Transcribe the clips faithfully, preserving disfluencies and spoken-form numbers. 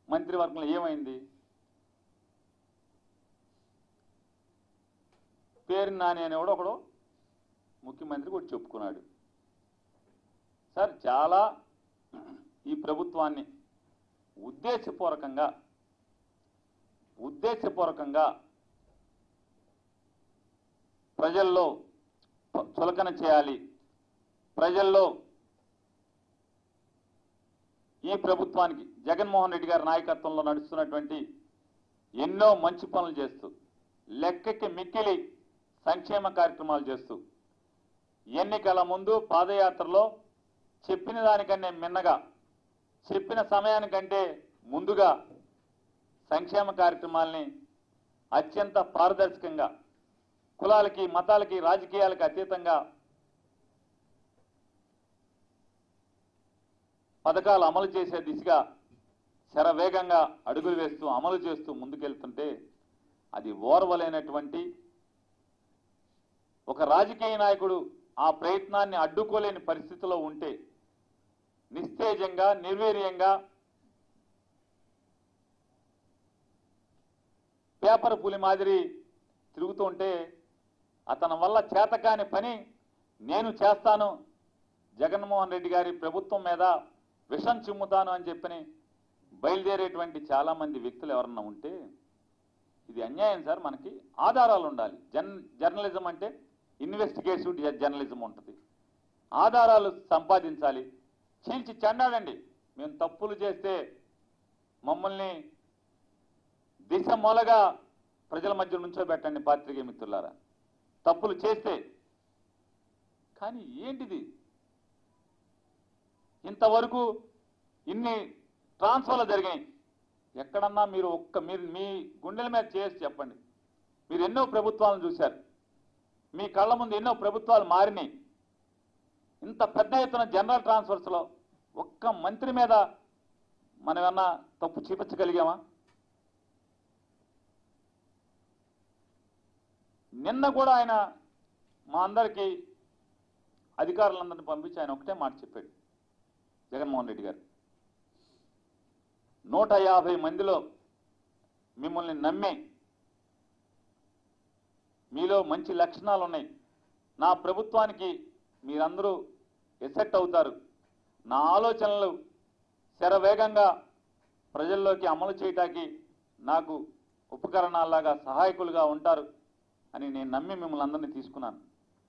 మంత్రివర్గంలో ఏమైంది? పేరు నాని అనేవాడు ఒకడు ముఖ్యమంత్రి కూడా చెప్పుకున్నాడు. సార్ చాలా ఈ ప్రభుత్వాన్ని ఉద్దేశపూర్వకంగా ఉద్దేశపూర్వకంగా ప్రజల్లో చులకన చేయాలి, ప్రజల్లో ఈ ప్రభుత్వానికి జగన్మోహన్ రెడ్డి గారి నాయకత్వంలో నడుస్తున్నటువంటి ఎన్నో మంచి పనులు చేస్తూ లెక్కకి మిక్కిలి సంక్షేమ కార్యక్రమాలు చేస్తూ ఎన్నికల ముందు పాదయాత్రలో చెప్పిన దానికన్నా మిన్నగా చెప్పిన సమయానికంటే ముందుగా సంక్షేమ కార్యక్రమాల్ని అత్యంత పారదర్శకంగా కులాలకి మతాలకి రాజకీయాలకు అతీతంగా పథకాలు అమలు చేసే దిశగా శరవేగంగా అడుగులు వేస్తూ అమలు చేస్తూ ముందుకెళ్తుంటే అది ఓర్వలేనటువంటి ఒక రాజకీయ నాయకుడు ఆ ప్రయత్నాన్ని అడ్డుకోలేని పరిస్థితిలో ఉంటే నిస్తేజంగా నిర్వీర్యంగా పేపర్ పులి మాదిరి తిరుగుతుంటే అతని వల్ల చేతకాని పని నేను చేస్తాను, జగన్మోహన్ రెడ్డి గారి ప్రభుత్వం మీద విషం చిమ్ముతాను అని చెప్పని బయలుదేరేటువంటి చాలామంది వ్యక్తులు ఎవరన్నా ఉంటే ఇది అన్యాయం సార్. మనకి ఆధారాలు ఉండాలి. జన్ జర్నలిజం అంటే ఇన్వెస్టిగేటివ్ జర్నలిజం ఉంటుంది. ఆధారాలు సంపాదించాలి. చీల్చి చెండాడండి. మేము తప్పులు చేస్తే మమ్మల్ని దిశ మూలగా ప్రజల మధ్య నుంచోబెట్టండి పాత్రికేయ మిత్రులారా, తప్పులు చేస్తే. కానీ ఏంటిది? ఇంతవరకు ఇన్ని ట్రాన్స్ఫర్లు జరిగాయి. ఎక్కడన్నా మీరు ఒక్క మీరు మీ గుండెల మీద చేసి చెప్పండి. మీరు ఎన్నో ప్రభుత్వాలను చూశారు, మీ కళ్ళ ముందు ఎన్నో ప్రభుత్వాలు మారినాయి. ఇంత పెద్ద ఎత్తున జనరల్ ట్రాన్స్ఫర్స్లో ఒక్క మంత్రి మీద మనం ఏమన్నా తప్పు చూపించగలిగామా? నిన్న కూడా ఆయన మా అందరికీ అధికారులందరినీ పంపించి ఆయన ఒకటే మాట చెప్పాడు జగన్మోహన్ రెడ్డి గారు. నూట యాభై మందిలో మిమ్మల్ని నమ్మి మీలో మంచి లక్షణాలు ఉన్నాయి, నా ప్రభుత్వానికి మీరందరూ ఎసెట్ అవుతారు, నా ఆలోచనలు శరవేగంగా ప్రజల్లోకి అమలు చేయటానికి నాకు ఉపకరణాల్లాగా సహాయకులుగా ఉంటారు అని నేను నమ్మి మిమ్మల్ని అందరినీ తీసుకున్నాను.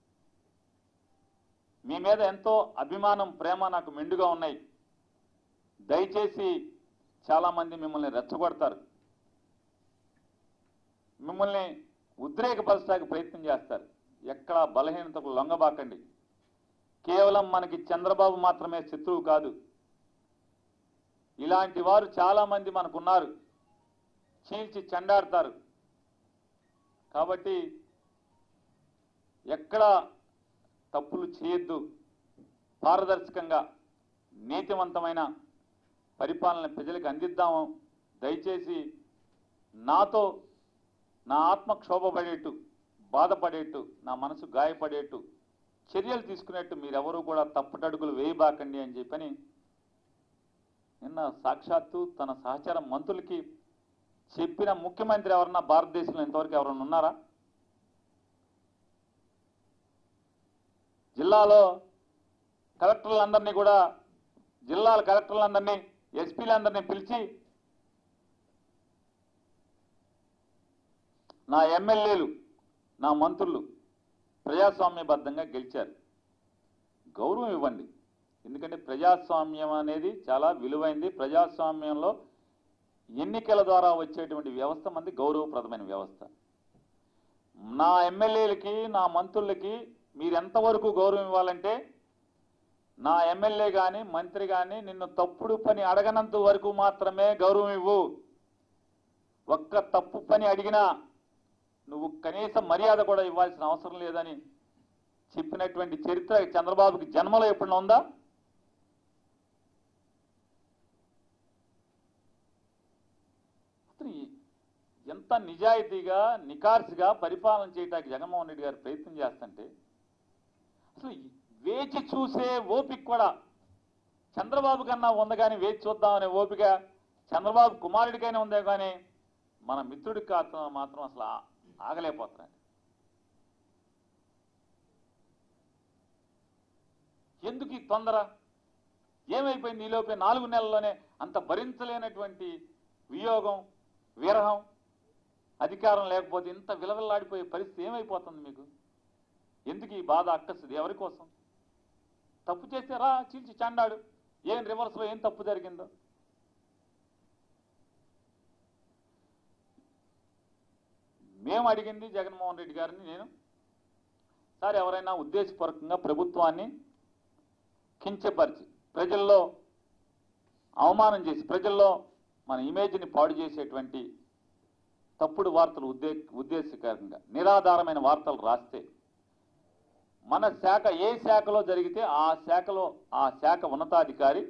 మీ మీద ఎంతో అభిమానం ప్రేమ నాకు మెండుగా ఉన్నాయి. దయచేసి చాలామంది మిమ్మల్ని రెచ్చగొడతారు, మిమ్మల్ని ఉద్రేకపరచడానికి ప్రయత్నం చేస్తారు. ఎక్కడ బలహీనతకు లొంగబాకండి. కేవలం మనకి చంద్రబాబు మాత్రమే శత్రువు కాదు, ఇలాంటి వారు చాలామంది మనకున్నారు, చీల్చి చెండాడతారు. కాబట్టి ఎక్కడ తప్పులు చేయొద్దు, పారదర్శకంగా నీతివంతమైన పరిపాలన ప్రజలకు అందిద్దాము. దయచేసి నాతో నా ఆత్మ క్షోభపడేట్టు, బాధపడేట్టు, నా మనసు గాయపడేట్టు చర్యలు తీసుకునేట్టు మీరెవరూ కూడా తప్పుటడుగులు వేయబాకండి అని చెప్పని నిన్న సాక్షాత్తు తన సహచర మంత్రులకి చెప్పిన ముఖ్యమంత్రి ఎవరన్నా భారతదేశంలో ఇంతవరకు ఎవరన్నా ఉన్నారా? జిల్లాలో కలెక్టర్లందరినీ కూడా జిల్లాల కలెక్టర్లందరినీ ఎస్పీలందరినీ పిలిచి నా ఎమ్మెల్యేలు నా మంత్రులు ప్రజాస్వామ్యబద్ధంగా గెలిచారు, గౌరవం ఇవ్వండి. ఎందుకంటే ప్రజాస్వామ్యం అనేది చాలా విలువైంది. ప్రజాస్వామ్యంలో ఎన్నికల ద్వారా వచ్చేటువంటి వ్యవస్థ మంది గౌరవప్రదమైన వ్యవస్థ. నా ఎమ్మెల్యేలకి నా మంత్రులకి మీరు ఎంతవరకు గౌరవం ఇవ్వాలంటే నా ఎమ్మెల్యే కానీ మంత్రి కానీ నిన్ను తప్పుడు పని అడగనంత వరకు మాత్రమే గౌరవం ఇవ్వు. ఒక్క తప్పు పని అడిగినా నువ్వు కనీస మర్యాద కూడా ఇవ్వాల్సిన అవసరం లేదని చెప్పినటువంటి చరిత్ర చంద్రబాబుకి జన్మలో ఎప్పుడైనా ఉందా? అసలు ఎంత నిజాయితీగా నికార్సిగా పరిపాలన చేయడానికి జగన్మోహన్ రెడ్డి గారు ప్రయత్నం చేస్తుంటే అసలు వేచి చూసే ఓపిక కూడా చంద్రబాబు కన్నా ఉంది, కానీ వేచి చూద్దామనే ఓపిక చంద్రబాబు కుమారుడికైనా ఉందే కానీ మన మిత్రుడికి మాత్రం అసలు ఆగలేకపోతున్నాడు. ఎందుకు ఈ తొందర? ఏమైపోయింది? ఈలోపే నాలుగు నెలల్లోనే అంత భరించలేనటువంటి వియోగం, విరహం, అధికారం లేకపోతే ఇంత విలవిల్లాడిపోయే పరిస్థితి ఏమైపోతుంది మీకు? ఎందుకు ఈ బాధ, అక్కసుది? ఎవరి కోసం? తప్పు చేస్తే రా చీల్చి చండాడు. ఏం రివర్స్లో ఏం తప్పు జరిగిందో మేము అడిగింది జగన్మోహన్ రెడ్డి గారిని. నేను సార్ ఎవరైనా ఉద్దేశపూర్వకంగా ప్రభుత్వాన్ని కించపరిచి ప్రజల్లో అవమానం చేసి ప్రజల్లో మన ఇమేజ్ని పాడు చేసేటువంటి తప్పుడు వార్తలు ఉద్దే ఉద్దేశకరంగా నిరాధారమైన వార్తలు రాస్తే మన శాఖ ఏ శాఖలో జరిగితే ఆ శాఖలో ఆ శాఖ ఉన్నతాధికారి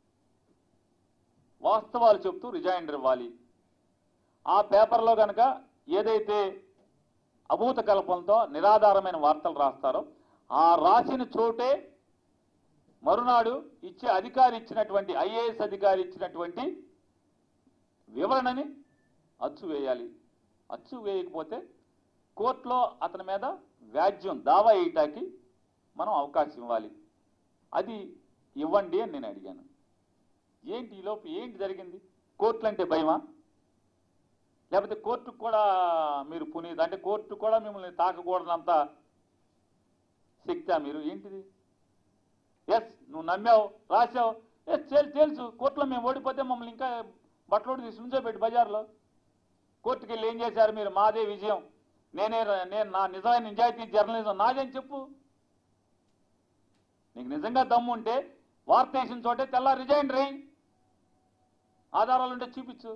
వాస్తవాలు చెప్తూ రిజైండర్ ఇవ్వాలి. ఆ పేపర్లో కనుక ఏదైతే అభూత కల్పంతో నిరాధారమైన వార్తలు రాస్తారో ఆ రాసిన చోటే మరునాడు ఇచ్చే అధికారి ఇచ్చినటువంటి ఐఏఎస్ అధికారి ఇచ్చినటువంటి వివరణని అచ్చు వేయాలి. అచ్చు వేయకపోతే కోర్టులో అతని మీద వ్యాజ్యం దావా వేయటానికి మనం అవకాశం ఇవ్వాలి. అది ఇవ్వండి అని నేను అడిగాను. ఏంటి ఈలోపు ఏంటి జరిగింది? కోర్టులు అంటే భయమా? లేకపోతే కోర్టుకు కూడా మీరు పునీది అంటే కోర్టు కూడా మిమ్మల్ని తాకకూడదంత శక్తా మీరు? ఏంటిది? ఎస్ నువ్వు నమ్మావు, రాసావు, ఎస్ తెలుసు కోర్టులో మేము ఓడిపోతే మమ్మల్ని ఇంకా బట్టలోడి తీసి నుంచోబెట్టి బజార్లో కోర్టుకి వెళ్ళి ఏం చేశారు మీరు? మాదే విజయం, నేనే నేను నా నిజమైన నిజాయితీ జర్నలిజం నాదని చెప్పు. నీకు నిజంగా దమ్ము ఉంటే వార్త వేసిన చోటే తెల్లా రిజైండర్ అయ్యి ఆధారాలుంటే చూపించు.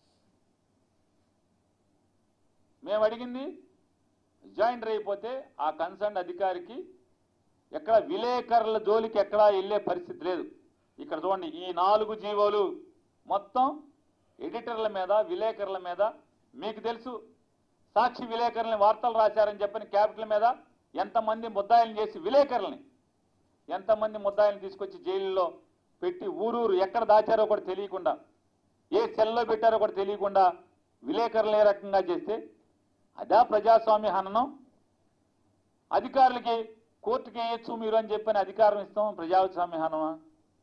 మేము అడిగింది రిజైండర్ అయిపోతే ఆ కన్సర్న్ అధికారికి ఎక్కడ విలేకరుల జోలికి ఎక్కడా వెళ్ళే పరిస్థితి లేదు. ఇక్కడ చూడండి, ఈ నాలుగు జీవోలు మొత్తం ఎడిటర్ల మీద, విలేకరుల మీద. మీకు తెలుసు సాక్షి విలేకరులని వార్తలు రాశారని చెప్పని క్యాపిటల్ మీద ఎంతమంది ముద్దాయిలను చేసి విలేకరులని ఎంతమంది ముద్దాయిలను తీసుకొచ్చి జైల్లో పెట్టి ఊరూరు ఎక్కడ దాచారో కూడా తెలియకుండా, ఏ సెల్లో పెట్టారో కూడా తెలియకుండా విలేకరులు ఏ రకంగా చేస్తే అదా ప్రజాస్వామ్య హననం? అధికారులకి కోర్టుకి వేయచ్చు మీరు అని చెప్పని అధికారం ఇస్తాం ప్రజాస్వామ్య హనమా?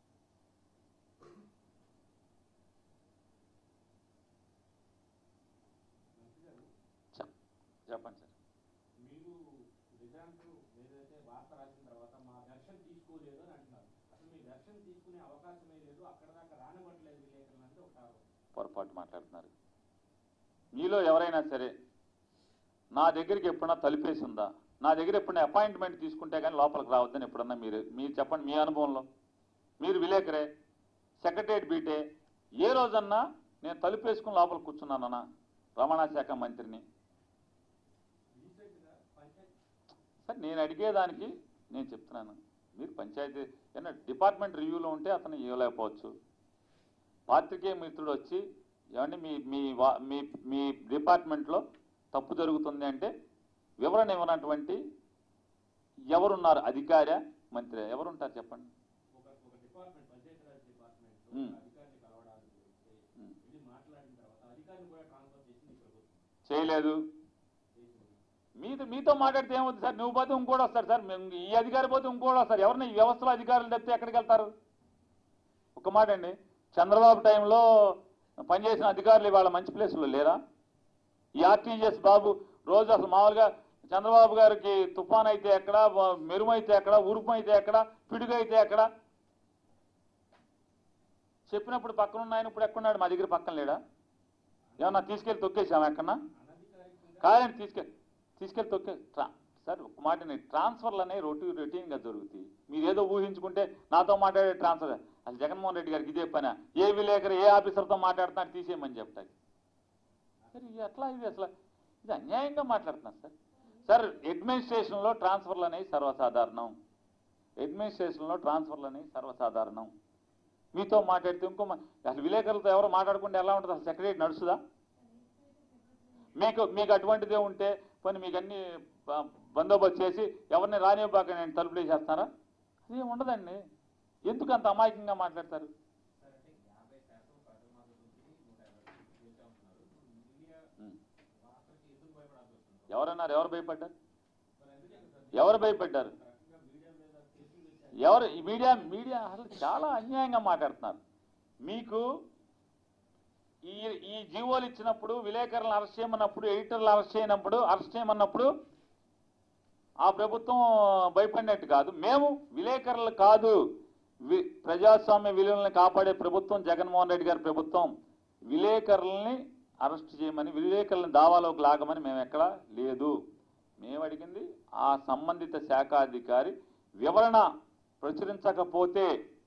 చెప్పండి సార్. మీరు రిజాంట్ ఏదైతే వార్త రాసిన తర్వాత మా దర్శనం తీసుకోలేదు అని అంటున్నారు. అసలు మీ దర్శనం తీసుకునే అవకాశమే లేదు, అక్కడ దాకా రానివ్వట్లేదు విలేకరులు అంటే ఒక పొరపాటు మాట్లాడుతున్నారు. మీలో ఎవరైనా సరే నా దగ్గరికి ఎప్పుడన్నా తలుపేసి ఉందా? నా దగ్గర ఎప్పుడైనా అపాయింట్మెంట్ తీసుకుంటే కానీ లోపలికి రావద్దని ఎప్పుడన్నా మీరు మీరు చెప్పండి. మీ అనుభవంలో మీరు విలేకరే, సెక్రటరియట్ బీటే, ఏ రోజన్నా నేను తలుపేసుకుని లోపలికి కూర్చున్నానన్నా రవాణా శాఖ మంత్రిని? సార్ నేను అడిగేదానికి నేను చెప్తున్నాను. మీరు పంచాయతీ ఏమన్నా డిపార్ట్మెంట్ రివ్యూలో ఉంటే అతను ఇవ్వలేకపోవచ్చు. పాత్రికేయ మిత్రుడు వచ్చి ఏమంటే మీ మీ మీ మీ డిపార్ట్మెంట్లో తప్పు జరుగుతుంది అంటే వివరణ ఇవ్వనటువంటి ఎవరున్నారు? అధికార మంత్రి ఎవరుంటారు చెప్పండి? చేయలేదు. మీతో మీతో మాట్లాడితే ఏమవుతుంది సార్? నువ్వు పోతే ఇంకోటి వస్తారు సార్, ఈ అధికారి పోతే ఇంకోటి వస్తారు. ఎవరిని ఈ వ్యవస్థలో అధికారులు తప్పితే ఎక్కడికి వెళ్తారు? ఒక మాట అండి, చంద్రబాబు టైంలో పనిచేసిన అధికారులు ఇవాళ మంచి ప్లేసులో లేరా? ఈ ఆర్టీజీఎస్ బాబు రోజు అసలు మామూలుగా చంద్రబాబు గారికి తుఫాన్ అయితే ఎక్కడ, మెరుము అయితే ఎక్కడ, ఉరుపు అయితే ఎక్కడ, పిడుగు అయితే ఎక్కడ చెప్పినప్పుడు పక్కన ఉన్నాయని ఇప్పుడు ఎక్కడున్నాడు? మా దగ్గర పక్కన లేడా? ఏమన్నా తీసుకెళ్ళి తొక్కేసాము ఎక్కడన్నా? కాదండి, తీసుకెళ్ళి తీసుకెళ్ళి తొక్కే సార్ ఒక మాటని ట్రాన్స్ఫర్లు అనేవి రొటీ రొటీన్గా జరుగుతాయి. మీరు ఏదో ఊహించుకుంటే నాతో మాట్లాడే ట్రాన్స్ఫర్ అసలు జగన్మోహన్ రెడ్డి గారికి ఇదే పని. ఏ విలేకరు ఏ ఆఫీసర్తో మాట్లాడుతున్నాడు తీసేయమని చెప్తాడు. సరే ఎట్లా ఇది? అసలు ఇది అన్యాయంగా మాట్లాడుతున్నారు సార్. సార్ అడ్మినిస్ట్రేషన్లో ట్రాన్స్ఫర్లు అనేవి సర్వసాధారణం. అడ్మినిస్ట్రేషన్లో ట్రాన్స్ఫర్లు అనేవి సర్వసాధారణం. మీతో మాట్లాడితే ఇంకో అసలు విలేకరులతో ఎవరు మాట్లాడుకుంటే ఎలా ఉంటుంది? అసలు సెక్రటరీ నడుస్తుందా? మీకు మీకు అటువంటిదే ఉంటే పని మీకు అన్ని బందోబస్తు చేసి ఎవరిని రానివ్వబాక నేను తలుపులు వేసేస్తారా? అదే ఉండదండి. ఎందుకు అంత అమాయకంగా మాట్లాడతారు? వార్తకి ఎందుకు భయపడాల్సి వస్తుంది? ఎవరన్నారు? ఎవరు భయపడ్డారు? మరి ఎందుకంటే సార్ ఎవరు భయపడ్డారు? ఒక రకంగా మీడియా మీద కేసులు వేశారు. ఎవరు? ఈ మీడియా మీడియా అసలు చాలా అన్యాయంగా మాట్లాడుతున్నారు. మీకు ఈ ఈ జీవోలు ఇచ్చినప్పుడు, విలేకరులను అరెస్ట్ చేయమన్నప్పుడు, ఎడిటర్లు అరెస్ట్ చేయనప్పుడు అరెస్ట్ చేయమన్నప్పుడు ఆ ప్రభుత్వం భయపడినట్టు కాదు. మేము విలేకరులు కాదు, వి ప్రజాస్వామ్య విలువలను కాపాడే ప్రభుత్వం జగన్మోహన్ రెడ్డి గారి ప్రభుత్వం. విలేకరులని అరెస్ట్ చేయమని, విలేకరులను దావాలోకి లాగమని మేము ఎక్కడా లేదు. మేము అడిగింది ఆ సంబంధిత శాఖాధికారి వివరణ ప్రచురించకపోతే,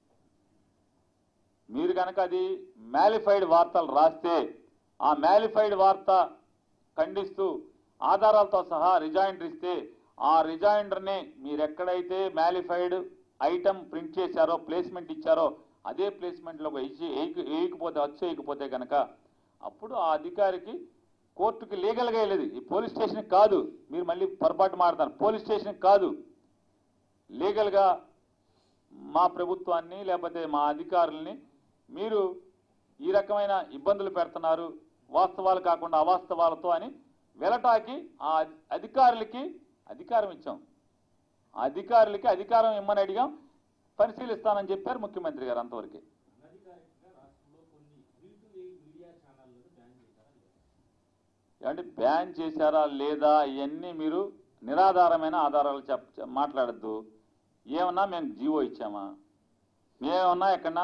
మీరు కనుక అది మ్యాలిఫైడ్ వార్తలు రాస్తే ఆ మ్యాలిఫైడ్ వార్త ఖండిస్తూ ఆధారాలతో సహా రిజాయిండర్ ఇస్తే ఆ రిజాయిండర్ని మీరు ఎక్కడైతే మ్యాలిఫైడ్ ఐటమ్ ప్రింట్ చేశారో, ప్లేస్మెంట్ ఇచ్చారో అదే ప్లేస్మెంట్లో వేసి వేయకపోతే అచ్చు వేయకపోతే కనుక అప్పుడు ఆ అధికారికి కోర్టుకి లీగల్గా వెళ్ళేది. ఈ పోలీస్ స్టేషన్కి కాదు. మీరు మళ్ళీ పొరపాటు మాట్లాడతారు. పోలీస్ స్టేషన్కి కాదు, లీగల్గా మా ప్రభుత్వాన్ని లేకపోతే మా అధికారుల్ని మీరు ఈ రకమైన ఇబ్బందులు పెడుతున్నారు, వాస్తవాలు కాకుండా అవాస్తవాలతో అని వెలటాకి ఆ అధికారులకి అధికారం ఇచ్చాం. ఆ అధికారులకి అధికారం ఇమ్మని అడిగాం, పరిశీలిస్తానని చెప్పారు ముఖ్యమంత్రి గారు. అంతవరకే. అనధికారికంగా రాష్ట్రంలో కొన్ని త్రీ టు ఎయిట్ మీడియా ఛానళ్లను బ్యాన్ చేశారా లేదా? ఏమంటే బ్యాన్ చేశారా లేదా ఇవన్నీ మీరు నిరాధారమైన ఆధారాలు చెప్ మాట్లాడద్దు. ఏమన్నా మేము జీవో ఇచ్చామా? మేమన్నా ఎక్కడన్నా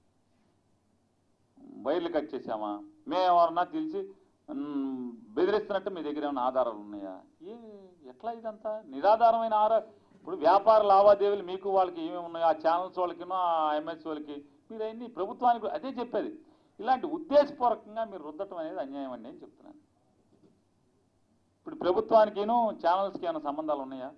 వైర్లు కట్ చేసామా? మేమెవరన్నా తెలిసి బెదిరిస్తున్నట్టు మీ దగ్గర ఏమైనా ఆధారాలు ఉన్నాయా? ఏ ఎట్లా ఇదంతా నిరాధారమైన ఆధార ఇప్పుడు వ్యాపార లావాదేవీలు మీకు వాళ్ళకి ఏమేమి ఉన్నాయో ఆ ఛానల్స్ వాళ్ళకినో ఆ ఎంఎస్ వాళ్ళకి మీరు అన్ని ప్రభుత్వానికి అదే చెప్పేది. ఇలాంటి ఉద్దేశపూర్వకంగా మీరు రుద్దటం అనేది అన్యాయం అండి అని చెప్తున్నాను. ఇప్పుడు ప్రభుత్వానికిను ఛానల్స్కి ఏమైనా సంబంధాలు ఉన్నాయా?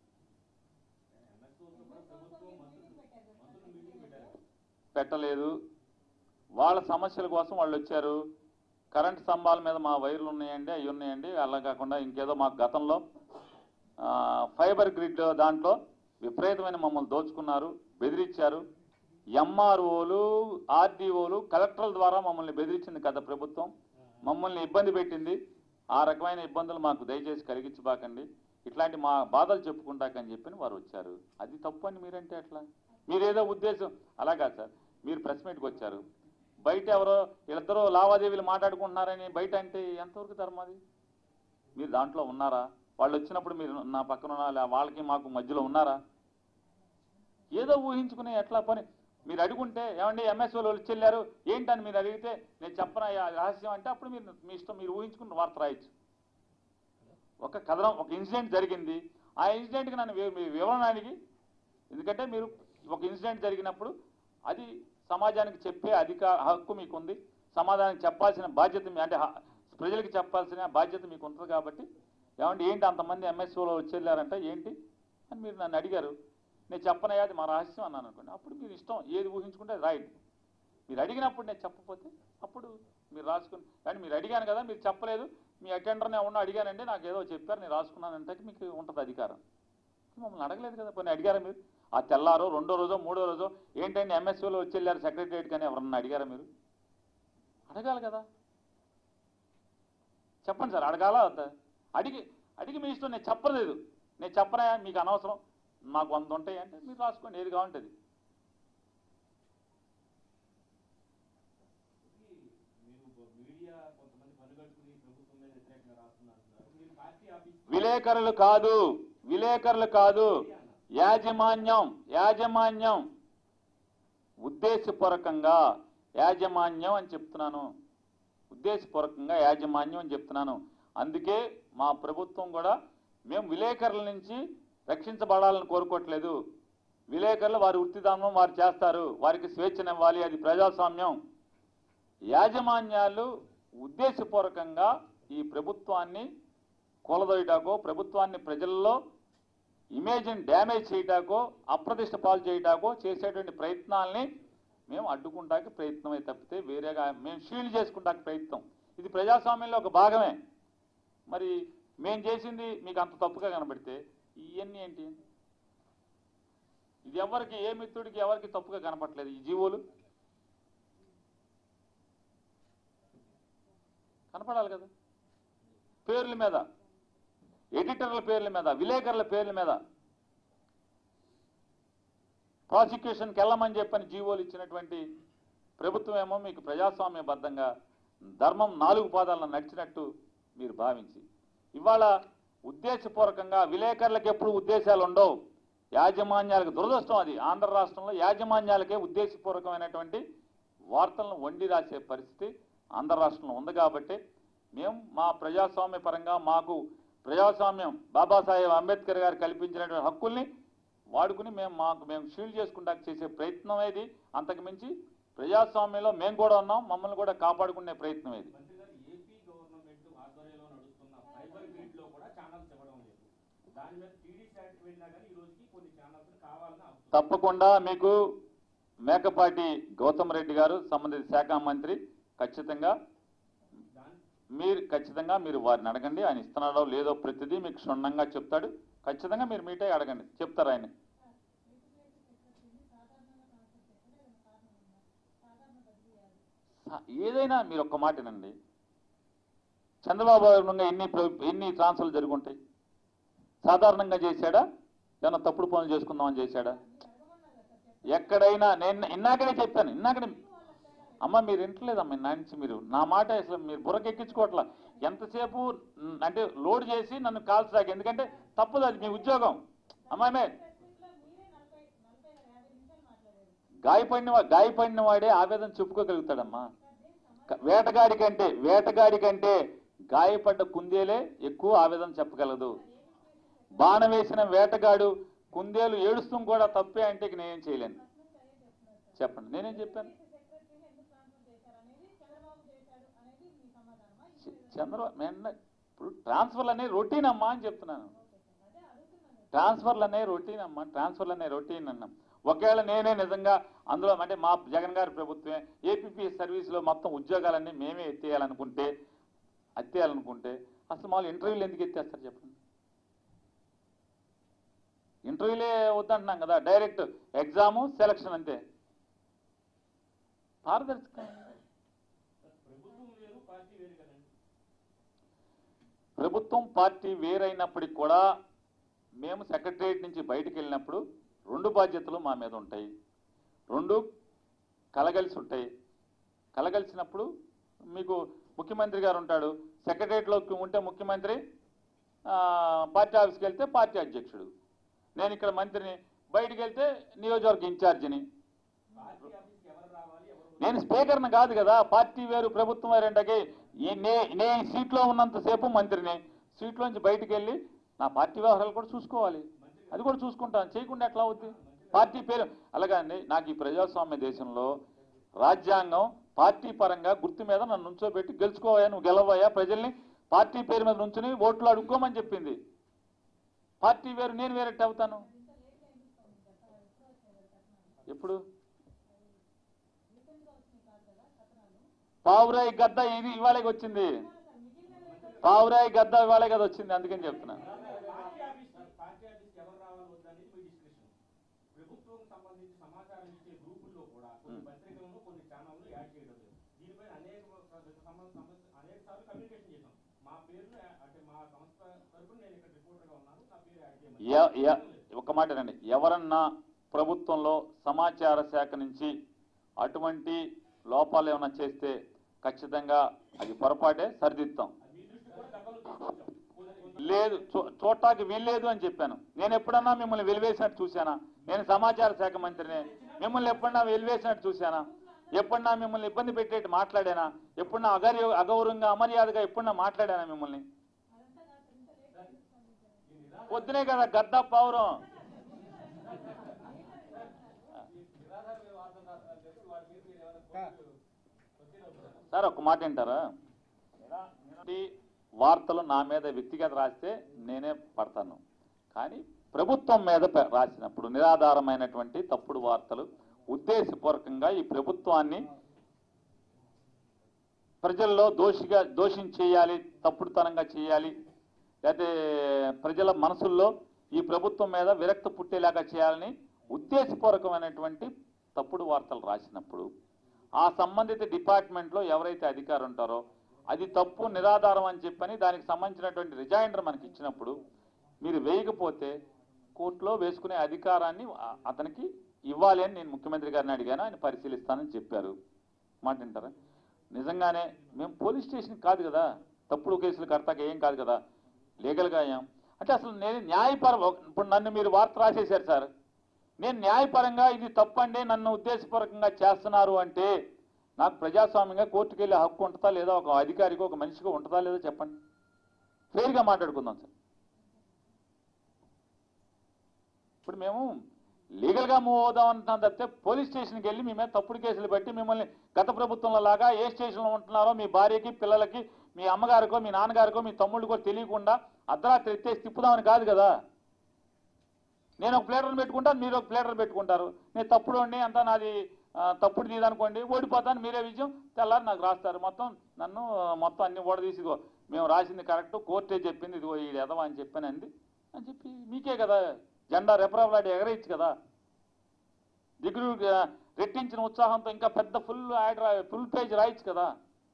పెట్టలేదు. వాళ్ళ సమస్యల కోసం వాళ్ళు వచ్చారు. కరెంట్ స్తంభాల మీద మా వైర్లు ఉన్నాయండి, అవి ఉన్నాయండి. అలా కాకుండా ఇంకేదో మాకు గతంలో ఫైబర్ గ్రిడ్ దాంట్లో విపరీతమైన మమ్మల్ని దోచుకున్నారు, బెదిరించారు. ఎంఆర్ఓలు, ఆర్డీఓలు, కలెక్టర్ల ద్వారా మమ్మల్ని బెదిరించింది కదా ప్రభుత్వం. మమ్మల్ని ఇబ్బంది పెట్టింది. ఆ రకమైన ఇబ్బందులు మాకు దయచేసి కలిగించబాకండి, ఇట్లాంటి మా బాధలు చెప్పుకుంటాకని చెప్పి వారు వచ్చారు. అది తప్పు అని మీరంటే ఎట్లా? మీరేదో ఉద్దేశం అలా కాదు సార్. మీరు ప్రెస్ మీట్కి వచ్చారు, బయట ఎవరో వీళ్ళిద్దరూ లావాదేవీలు మాట్లాడుకుంటున్నారని బయట అంటే ఎంతవరకు ధర్మది? మీరు దాంట్లో ఉన్నారా? వాళ్ళు వచ్చినప్పుడు మీరు నా పక్కన ఉన్నా, వాళ్ళకి మాకు మధ్యలో ఉన్నారా? ఏదో ఊహించుకునే ఎట్లా పని మీరు అడుగుంటే, ఏమండి ఎంఎస్ఓలు వచ్చి వెళ్ళారు ఏంటని మీరు అడిగితే నేను చెప్పనా రహస్యం అంటే అప్పుడు మీరు మీ ఇష్టం, మీరు ఊహించుకుని వార్త రాయొచ్చు. ఒక కథనం, ఒక ఇన్సిడెంట్ జరిగింది, ఆ ఇన్సిడెంట్కి నన్ను వివరణ అడిగి, ఎందుకంటే మీరు ఒక ఇన్సిడెంట్ జరిగినప్పుడు అది సమాజానికి చెప్పే అధికార హక్కు మీకుంది, సమాధానం చెప్పాల్సిన బాధ్యత మీ అంటే ప్రజలకు చెప్పాల్సిన బాధ్యత మీకు ఉంటుంది. కాబట్టి ఏమంటే ఏంటి అంతమంది ఎంఎస్ఓలో వచ్చేళ్ళారంటే ఏంటి అని మీరు నన్ను అడిగారు. నేను చెప్పనయ్యా అది మా రహస్యం అన్నాను అనుకోండి, అప్పుడు మీరు ఇష్టం ఏది ఊహించుకుంటే అది రాయండి. మీరు అడిగినప్పుడు నేను చెప్పకపోతే అప్పుడు మీరు రాసుకుని, కానీ మీరు అడిగాను కదా మీరు చెప్పలేదు, మీ అటెండర్ని ఎవరినో అడిగానండి నాకు ఏదో చెప్పారు నేను రాసుకున్నానంటే మీకు ఉంటుంది అధికారం. మమ్మల్ని అడగలేదు కదా, కొన్ని అడిగారా మీరు? ఆ తెల్లారో రెండో రోజో మూడో రోజో ఏంటంటే ఎంఎస్ఓలో వచ్చి వెళ్ళారు సెక్రటరియట్ కానీ ఎవరన్నా అడిగారా మీరు? అడగాలి కదా. చెప్పండి సార్, అడగాల అడిగి అడిగి మీ ఇష్టం. నేను చెప్పలేదు, నేను చెప్పనా మీకు అనవసరం, మాకు వంద ఉంటాయి అంటే మీరు రాసుకోండి ఏది కావాలంటుంది. విలేకరులు కాదు, విలేకరులు కాదు, యాజమాన్యం యాజమాన్యం ఉద్దేశపూర్వకంగా యాజమాన్యం అని చెప్తున్నాను, ఉద్దేశపూర్వకంగా యాజమాన్యం అని చెప్తున్నాను. అందుకే మా ప్రభుత్వం కూడా మేము విలేకరుల నుంచి రక్షించబడాలని కోరుకోవట్లేదు. విలేకరులు వారి వృత్తిదానం వారు చేస్తారు, వారికి స్వేచ్ఛనివ్వాలి, అది ప్రజాస్వామ్యం. యాజమాన్యాలు ఉద్దేశపూర్వకంగా ఈ ప్రభుత్వాన్ని కూలదోయటాకో, ప్రభుత్వాన్ని ప్రజల్లో ఇమేజ్ని డ్యామేజ్ చేయటాకో, అప్రతిష్ట పాలు చేయటాకో చేసేటువంటి ప్రయత్నాల్ని మేము అడ్డుకుంటానికి ప్రయత్నమే తప్పితే వేరేగా మేము షీల్డ్ చేసుకుంటానికి ప్రయత్నం. ఇది ప్రజాస్వామ్యంలో ఒక భాగమే. మరి మేము చేసింది మీకు అంత తప్పుగా కనబడితే ఇవన్నీ ఏంటి? ఇది ఎవరికి, ఏ మిత్రుడికి ఎవరికి తప్పుగా కనపట్లేదు. ఈ జీవోలు కనపడాలి కదా. పేర్ల మీద, ఎడిటర్ల పేర్ల మీద, విలేకరుల పేర్ల మీద ప్రాసిక్యూషన్కి వెళ్ళమని చెప్పని జీవోలు ఇచ్చినటువంటి ప్రభుత్వం ఏమో మీకు ప్రజాస్వామ్యబద్ధంగా ధర్మం నాలుగు పాదాలను నడిచినట్టు మీరు భావించి ఇవాళ ఉద్దేశపూర్వకంగా విలేకరులకు ఎప్పుడు ఉద్దేశాలు ఉండవు, యాజమాన్యాలకు దురదృష్టం అది. ఆంధ్ర రాష్ట్రంలో యాజమాన్యాలకే ఉద్దేశపూర్వకమైనటువంటి వార్తలను వండి రాసే పరిస్థితి ఆంధ్ర రాష్ట్రంలో ఉంది. కాబట్టి మేము మా ప్రజాస్వామ్య పరంగా మాకు ప్రజాస్వామ్యం బాబాసాహెబ్ అంబేద్కర్ గారు కల్పించినటువంటి హక్కుల్ని వాడుకుని మేము మాకు మేము షీల్డ్ చేసుకుంటా చేసే ప్రయత్నం ఏది. అంతకు మించి ప్రజాస్వామ్యంలో మేము కూడా ఉన్నాం, మమ్మల్ని కూడా కాపాడుకునే ప్రయత్నం ఏది. ఏపీ గవర్నమెంట్ ఆధ్వర్యంలో నడుస్తున్న ఫైబర్ గ్రిడ్ లో కూడా ఛానల్స్ ఇవ్వడం లేదు. దాని మీద టీడీ శాట్ వెళ్ళినా కానీ ఈ రోజుకి కొన్ని ఛానల్స్ కావాలని తప్పకుండా మీకు మేకపాటి గౌతమ్ రెడ్డి గారు సంబంధిత శాఖ మంత్రి ఖచ్చితంగా మీరు ఖచ్చితంగా మీరు వారిని అడగండి. ఆయన ఇస్తున్నాడో లేదో ప్రతిదీ మీకు క్షుణ్ణంగా చెప్తాడు. ఖచ్చితంగా మీరు మీటే అడగండి, చెప్తారు ఆయన. ఏదైనా మీరు ఒక్క మాటనండి, చంద్రబాబు గారు ఎన్ని ఎన్ని ట్రాన్స్ఫర్లు జరుగుంటాయి? సాధారణంగా చేశాడా, ఏమన్నా తప్పుడు పనులు చేసుకుందామని చేశాడా? ఎక్కడైనా నేను ఇన్నాకనే చెప్పాను, ఇన్నాకనే అమ్మ మీరు వింటలేదమ్మా నా నుంచి. మీరు నా మాట అసలు మీరు బుర్రకెక్కించుకోవట్లా. ఎంతసేపు అంటే లోడ్ చేసి నన్ను కాల్చడానికి, ఎందుకంటే తప్పదు, అది మీ ఉద్యోగం. అమ్మాయిమే గాయపడిన గాయపడిన వాడే ఆవేదన చెప్పుకోగలుగుతాడమ్మా. వేటగాడి కంటే వేటగాడి కంటే గాయపడ్డ కుందేలే ఎక్కువ ఆవేదన చెప్పగలదు. బాణ వేసిన వేటగాడు కుందేలు ఏడుస్తూ కూడా తప్పే అంటే నేనేం చేయలేను. చెప్పండి, నేనేం చెప్పాను? చంద్రబాబు ఇప్పుడు ట్రాన్స్ఫర్లు అనే రొటీన్ అమ్మా అని చెప్తున్నాను. ట్రాన్స్ఫర్లు అనే రొటీన్ అమ్మా, ట్రాన్స్ఫర్లు అనే రొటీన్ అన్నాం. ఒకవేళ నేనే నిజంగా అందులో అంటే మా జగన్ గారి ప్రభుత్వమే ఏపీపీ సర్వీస్లో మొత్తం ఉద్యోగాలన్నీ మేమే ఎత్తేయాలనుకుంటే ఎత్తేయాలనుకుంటే అసలు మామూలు ఇంటర్వ్యూలు ఎందుకు ఎత్తేస్తారు చెప్పండి? ఇంటర్వ్యూలే వద్దంటున్నాం కదా, డైరెక్ట్ ఎగ్జాము సెలక్షన్ అంతే. పారదర్శకం. ప్రభుత్వం పార్టీ వేరైనప్పటికి కూడా మేము సెక్రటరియట్ నుంచి బయటకు వెళ్ళినప్పుడు రెండు బాధ్యతలు మా మీద ఉంటాయి, రెండు కలగలిసి ఉంటాయి. కలగలిసినప్పుడు మీకు ముఖ్యమంత్రి గారు ఉంటాడు, సెక్రటరియట్లోకి ఉంటే ముఖ్యమంత్రి, పార్టీ ఆఫీస్కి వెళ్తే పార్టీ అధ్యక్షుడు. నేను ఇక్కడ మంత్రిని, బయటికి వెళ్తే నియోజకవర్గ ఇన్ఛార్జిని. నేను స్పీకర్ని కాదు కదా, పార్టీ వేరు ప్రభుత్వం వేరేంటకి. నే సీట్లో ఉన్నంతసేపు మంత్రిని, సీట్లోంచి బయటికి వెళ్ళి నా పార్టీ వ్యవహారాలు కూడా చూసుకోవాలి, అది కూడా చూసుకుంటాను. చేయకుండా ఎట్లా అవుద్ది? పార్టీ పేరు అలాగండి. నాకు ఈ ప్రజాస్వామ్య దేశంలో రాజ్యాంగం పార్టీ పరంగా గుర్తు మీద నన్ను నుంచోబెట్టి గెలుచుకోవా, నువ్వు గెలవయా, ప్రజల్ని పార్టీ పేరు మీద నుంచుని ఓట్లు అడుక్కోమని చెప్పింది. పార్టీ వేరు నేను వేరేట్ అవుతాను. ఎప్పుడు పావురాయి గద్ద ఇది ఇవాళ వచ్చింది, పావురాయి గద్ద ఇవాళే కదా వచ్చింది, అందుకని చెప్తున్నాను. ఒక మాట రండి, ఎవరన్నా ప్రభుత్వంలో సమాచార శాఖ నుంచి అటువంటి లోపాలు ఏమైనా చేస్తే ఖచ్చితంగా అది పొరపాటే, సరిదిద్దాం. లేదు చూడటానికి వీల్లేదు అని చెప్పాను. నేను ఎప్పుడన్నా మిమ్మల్ని వెలివేసినట్టు చూశానా? నేను సమాచార శాఖ మంత్రిని, మిమ్మల్ని ఎప్పుడన్నా వెలివేసినట్టు చూశానా? ఎప్పుడన్నా మిమ్మల్ని ఇబ్బంది పెట్టేట్టు మాట్లాడానా? ఎప్పుడన్నా అగర్య అగౌరవంగా అమర్యాదగా ఎప్పుడన్నా మాట్లాడానా మిమ్మల్ని? పొద్దునే కదా గద్దా పావురం. సార్ ఒక మాట వింటారా? వార్తలు నా మీద వ్యక్తిగత రాస్తే నేనే పడతాను, కానీ ప్రభుత్వం మీద రాసినప్పుడు నిరాధారమైనటువంటి తప్పుడు వార్తలు ఉద్దేశపూర్వకంగా ఈ ప్రభుత్వాన్ని ప్రజల్లో దోషిగా దోషం చేయాలి, తప్పుడుతనంగా చేయాలి, లేకపోతే ప్రజల మనసుల్లో ఈ ప్రభుత్వం మీద విరక్తి పుట్టేలాగా చేయాలని ఉద్దేశపూర్వకమైనటువంటి తప్పుడు వార్తలు రాసినప్పుడు ఆ సంబంధిత డిపార్ట్మెంట్లో ఎవరైతే అధికారులు ఉంటారో అది తప్పు నిరాధారం అని చెప్పని దానికి సంబంధించినటువంటి రిజైండర్ మనకి ఇచ్చినప్పుడు మీరు వేయకపోతే కోర్టులో వేసుకునే అధికారాన్ని అతనికి ఇవ్వాలి అని నేను ముఖ్యమంత్రి గారిని అడిగాను. ఆయన పరిశీలిస్తానని చెప్పారు. మాట వింటారా? నిజంగానే మేము పోలీస్ స్టేషన్ కాదు కదా, తప్పుడు కేసులు కడతాక ఏం కాదు కదా, లీగల్గా అయ్యాం అంటే అసలు నేను న్యాయపరం. ఇప్పుడు నన్ను మీరు వార్త రాసేశారు సార్, నేను న్యాయపరంగా ఇది తప్పండి నన్ను ఉద్దేశపూర్వకంగా చేస్తున్నారు అంటే నాకు ప్రజాస్వామ్యంగా కోర్టుకు వెళ్ళే హక్కు ఉంటుందా లేదా, ఒక అధికారికి ఒక మనిషికి ఉంటుందా లేదా చెప్పండి. ఫెయిర్గా మాట్లాడుకుందాం సార్. ఇప్పుడు మేము లీగల్గా మూవ్ అవుదాం అంటున్నాం తప్పితే పోలీస్ స్టేషన్కి వెళ్ళి మీ మీద తప్పుడు కేసులు పెట్టి మిమ్మల్ని గత ప్రభుత్వంలో లాగా ఏ స్టేషన్లో ఉంటున్నారో మీ భార్యకి పిల్లలకి మీ అమ్మగారికో మీ నాన్నగారికో మీ తమ్ముడికో తెలియకుండా అర్ధరాత్రి ఎత్తేసి తిప్పుదామని కాదు కదా. నేను ఒక ప్లేటర్ని పెట్టుకుంటాను, మీరు ఒక ప్లేటర్ పెట్టుకుంటారు. నేను తప్పుడు అండి అంతా నాది తప్పుడు తీదనుకోండి, ఓడిపోతాను, మీరే విజయం తెల్లారి నాకు రాస్తారు. మొత్తం నన్ను మొత్తం అన్ని ఓడదీసి ఇదిగో మేము రాసింది కరెక్ట్, కోర్టే చెప్పింది ఇదిగో ఇది ఎదవా అని చెప్పానండి అని చెప్పి మీకే కదా జెండా రెపరెపలాడి ఎగరేయచ్చు కదా. దిగులు రెట్టించిన ఉత్సాహంతో ఇంకా పెద్ద ఫుల్ యాడ్ రా ఫుల్ పేజ్ రాయొచ్చు కదా.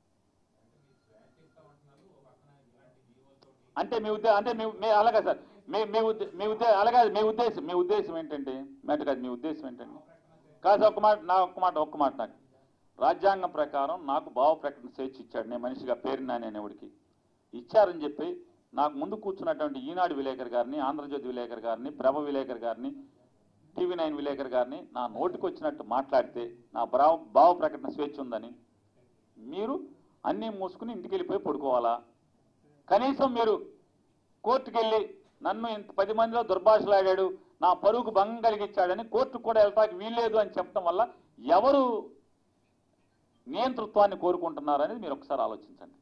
అంటే మీ ఉద్దేశం అంటే మీ అలాగే సార్ మీ మీ ఉద్దే మీ ఉద్దేశం అలాగే మీ ఉద్దేశం మీ ఉద్దేశం ఏంటంటే మ్యాటర్ కాదు, మీ ఉద్దేశం ఏంటండి కాదు. ఒక్క మాట నా ఒక్క మాట ఒక్క మాట నాకు రాజ్యాంగం ప్రకారం నాకు భావ ప్రకటన స్వేచ్ఛ ఇచ్చాడు. నేను మనిషిగా పేరు నానేవాడికి ఇచ్చారని చెప్పి నాకు ముందు కూర్చున్నటువంటి ఈనాడు విలేకర్ గారిని, ఆంధ్రజ్యోతి విలేకర్ గారిని, ప్రభ విలేకర్ గారిని, టీవీ నైన్ విలేకర్ గారిని నా నోటికి వచ్చినట్టు మాట్లాడితే నా భావ భావ ప్రకటన స్వేచ్ఛ ఉందని మీరు అన్నీ మూసుకుని ఇంటికి వెళ్ళిపోయి పడుకోవాలా? కనీసం మీరు కోర్టుకు వెళ్ళి నన్ను ఇంత పది మందిలో దుర్భాషలాడాడు, నా పరువుకు భంగం కలిగించాడని కోర్టుకు కూడా వెళ్తాకి వీల్లేదు అని చెప్పడం వల్ల ఎవరు నియంతృత్వాన్ని కోరుకుంటున్నారనేది మీరు ఒకసారి ఆలోచించండి.